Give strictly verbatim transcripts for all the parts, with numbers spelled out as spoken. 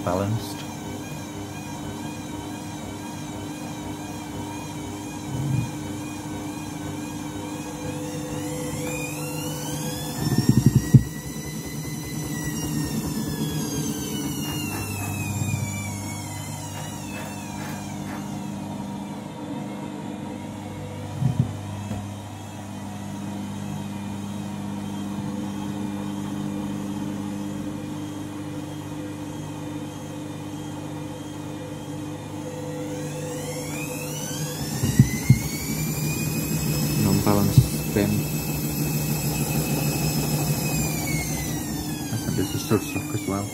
unbalanced. Unbalanced spin. I think there's a stud stock as well.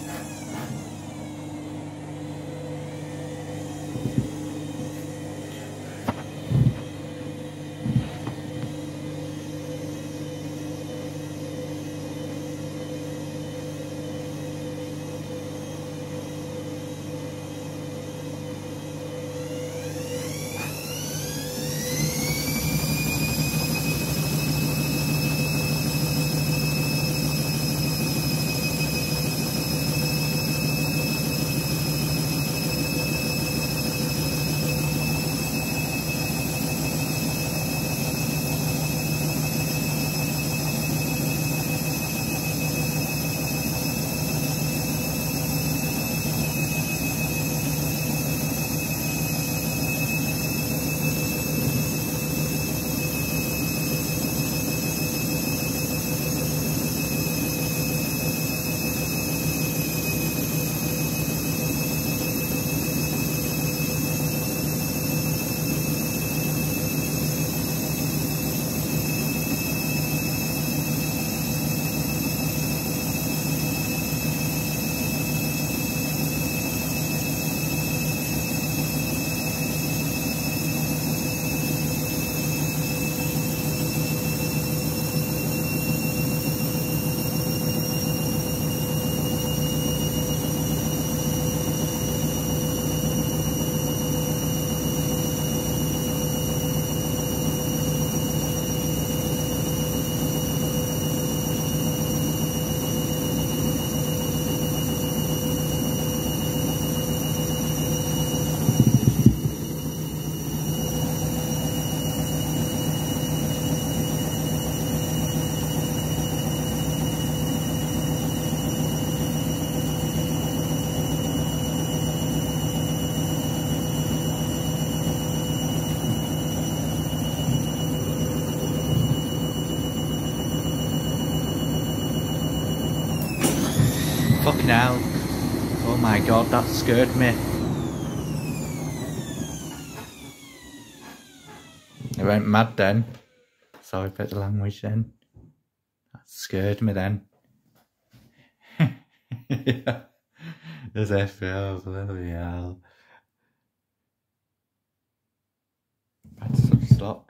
Fucking hell. Oh my god, that scared me. I went mad then. Sorry about the language then. That scared me then. Yeah. As I feel, bloody hell. That's such a stop.